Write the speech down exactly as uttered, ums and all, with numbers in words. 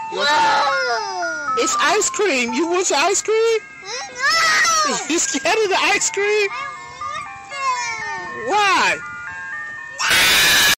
No. It's ice cream. You want your ice cream? No. You scared of the ice cream?